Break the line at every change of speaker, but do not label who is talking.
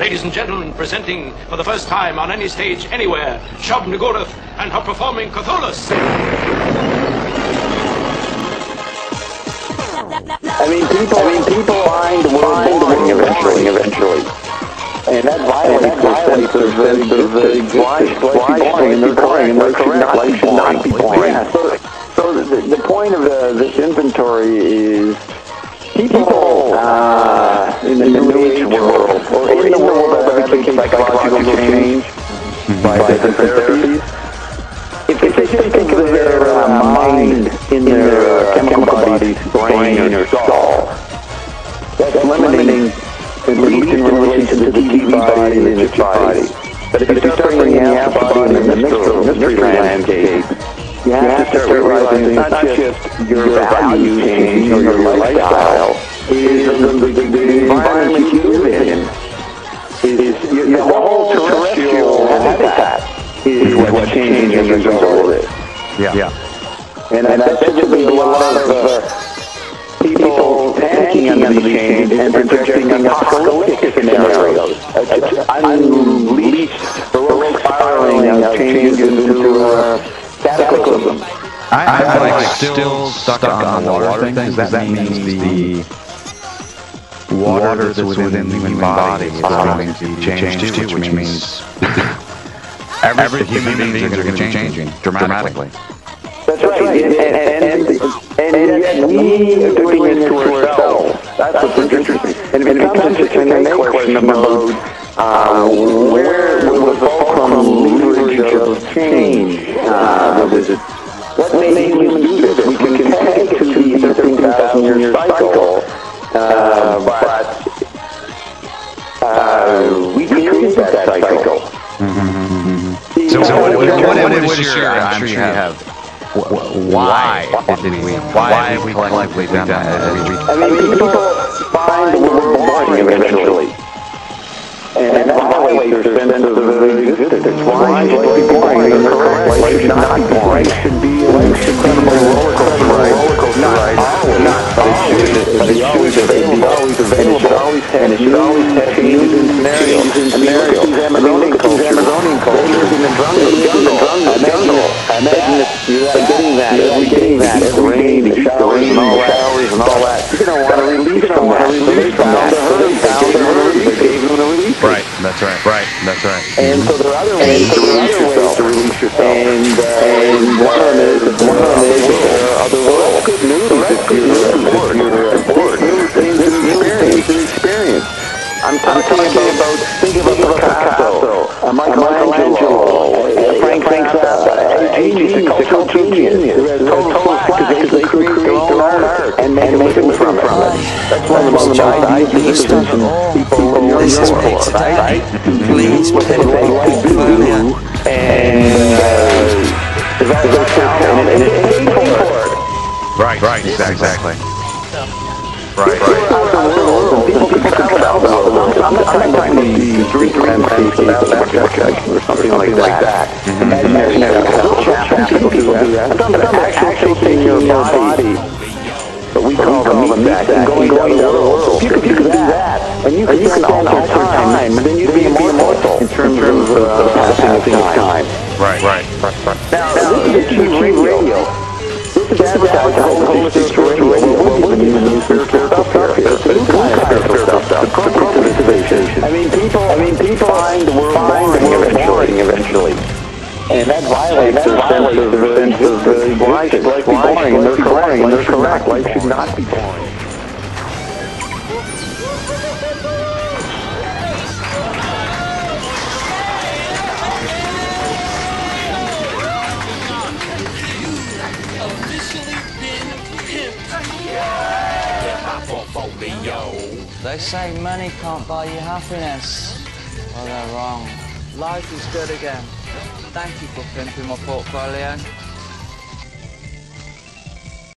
Ladies and gentlemen, presenting for the first time on any stage anywhere, Shub Nagurath and her performing Cthulhus.
People find the world boring eventually. And that violates their sense of life boring, and they're correct. Life should not be boring. Yeah, so the point of this inventory is people in the New Age world, or in the world that advocates psychological change by different therapies, if they just think of their mind in their chemical body's brain or skull, that's limiting, at least in relation to the TV body and the body. But if you start bringing the astral body in the mystery landscape, you have to start realizing it's not just your values changing or your lifestyle, it is the environment you live in. Your whole terrestrial habitat is what's changing as a result of this. Yeah. And I bet there'll be a lot of people panicking under these changes and projecting apocalyptic scenarios. Unleashed heroic spiraling of changes into cataclysm.
I'm still stuck on the water thing, because that means the water that's within the human body is going to be changed too, which means every human beings are going to be changing dramatically.
That's right, and yet we are doing it to ourselves. That's what's interesting. And it becomes a question about where will the fulcrum leverage of change visit? What made humans do this? We can tag it to the 13,000-year cycle, but we created that cycle.
So what is your, I'm sure you have, why have we collectively done that?
People find the world boring eventually. And that violates their sense of existence. Why should life be boring? And correct, life should not be boring. Life should be a roller coaster ride. But it should be always available. And it should always have changes in scenarios. These Amazonian cultures in the jungle. I imagine that you're getting that every rain, the showers and all that. You don't want to release from that. They found the herd. They gave them a release.
Right, that's right.
And so there are other ways to release yourself. And one of them is other world. Good news if you're bored. New things to experience. I'm talking about, think of Picasso, Michelangelo, Frank Zappa, a cultural genius who has total slack because they create their own art and make a living from it. That's one of the most ideal people in your world, right? Please put it like do and develop talent and pay for it.
Right, exactly. Right.
People travel about the world. I'm not talking about the street landscape or something like that. People do that. I'm talking about actually taking your body, what we call the meat and going down the world. If you could do that, and you can alter time, then you'd be immortal in terms of the passing of time.
Right.
Now, this is a radio. This is advertised as holistic radio. What is the new spiritual stuff here? It's new kind of spiritual stuff. According to this station. I mean, people find the world boring eventually. And that violates their sense of life should be boring. And they're correct. Life should not be boring.
They say money can't buy you happiness. Well, they're wrong. Life is good again. Thank you for pimping my portfolio.